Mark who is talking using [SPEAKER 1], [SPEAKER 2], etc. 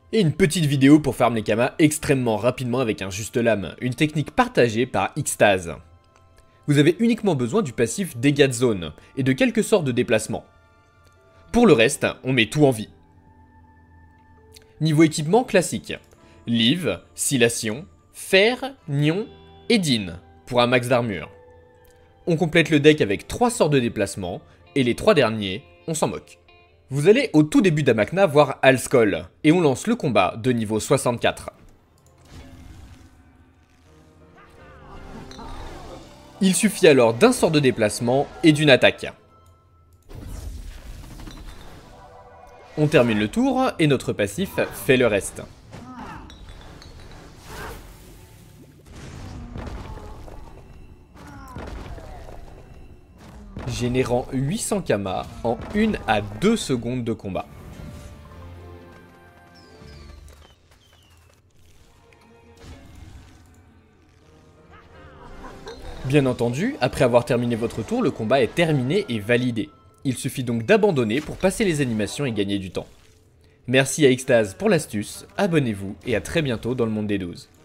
[SPEAKER 1] Et une petite vidéo pour farm les kamas extrêmement rapidement avec un juste lame, une technique partagée par Xtaz. Vous avez uniquement besoin du passif dégâts de zone et de quelques sorts de déplacement. Pour le reste, on met tout en vie. Niveau équipement classique, Liv, Scillation, Fer, Nion et Din pour un max d'armure. On complète le deck avec 3 sorts de déplacement et les 3 derniers, on s'en moque. Vous allez au tout début d'Amakna voir Alskoll et on lance le combat de niveau 64. Il suffit alors d'un sort de déplacement et d'une attaque. On termine le tour et notre passif fait le reste. Générant 800 kamas en 1 à 2 secondes de combat. Bien entendu, après avoir terminé votre tour, le combat est terminé et validé. Il suffit donc d'abandonner pour passer les animations et gagner du temps. Merci à Xtaz pour l'astuce, abonnez-vous et à très bientôt dans le monde des 12.